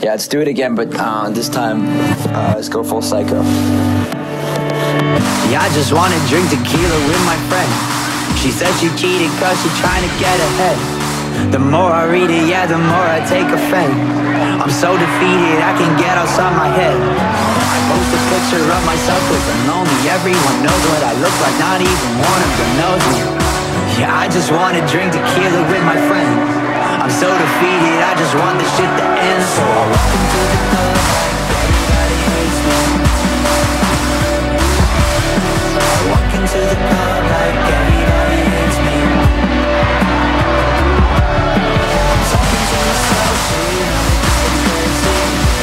Yeah, let's do it again, but this time, let's go full psycho. Yeah, I just wanna drink tequila with my friend. She said she cheated cause she trying to get ahead. The more I read it, yeah, the more I take offense. I'm so defeated, I can get outside my head. I post a picture of myself cause I'm lonely. Everyone knows what I look like, not even one of them knows me. Yeah, I just wanna drink tequila with my friends. I'm so defeated, I just want this shit to end. So I walk into the club like everybody hates me. I walk into the club like everybody hates me. I'm talking to myself, shit, I'm crazy.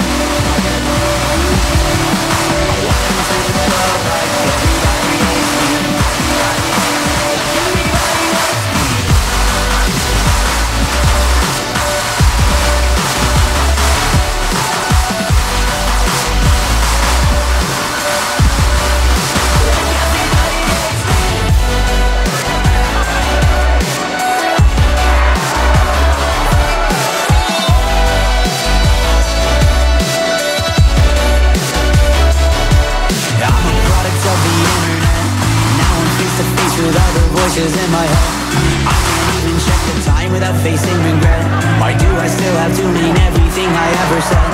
I walk into the club like everybody hates me. With other voices in my head, I can't even check the time without facing regret. Why do I still have to mean everything I ever said?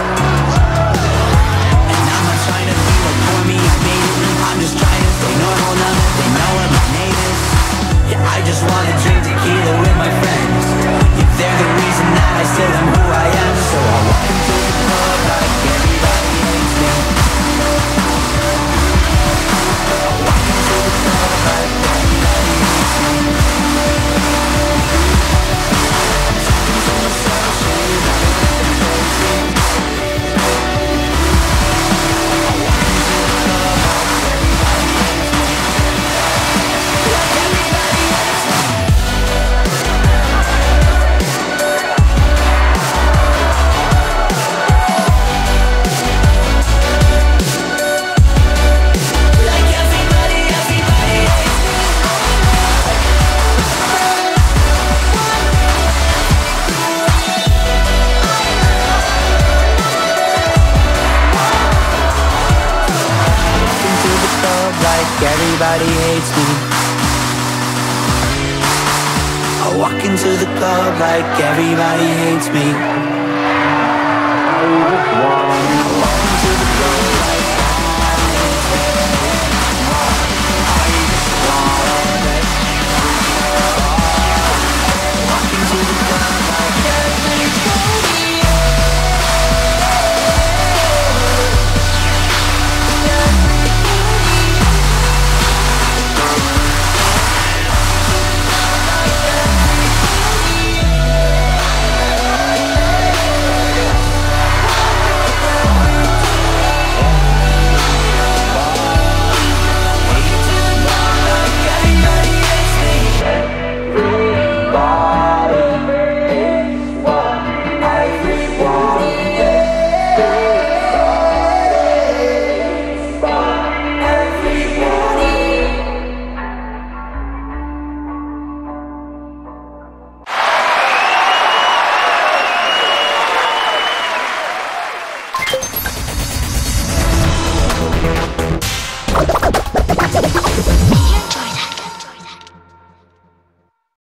And I'm not trying to be like for me, I made it. I'm just trying to stay normal now that they know what my name is. Yeah, I just wanna drink tequila with my friends. If they're the reason that I still am who I am. So I walk into the club like everybody hates me. I walk into the club like everybody hates me. Talking to myself, shit, I'm crazy. I walk into the club like everybody hates me. Like everybody hates me. Like everybody hates me. Into the club like everybody hates me. I walk into the club like everybody hates me.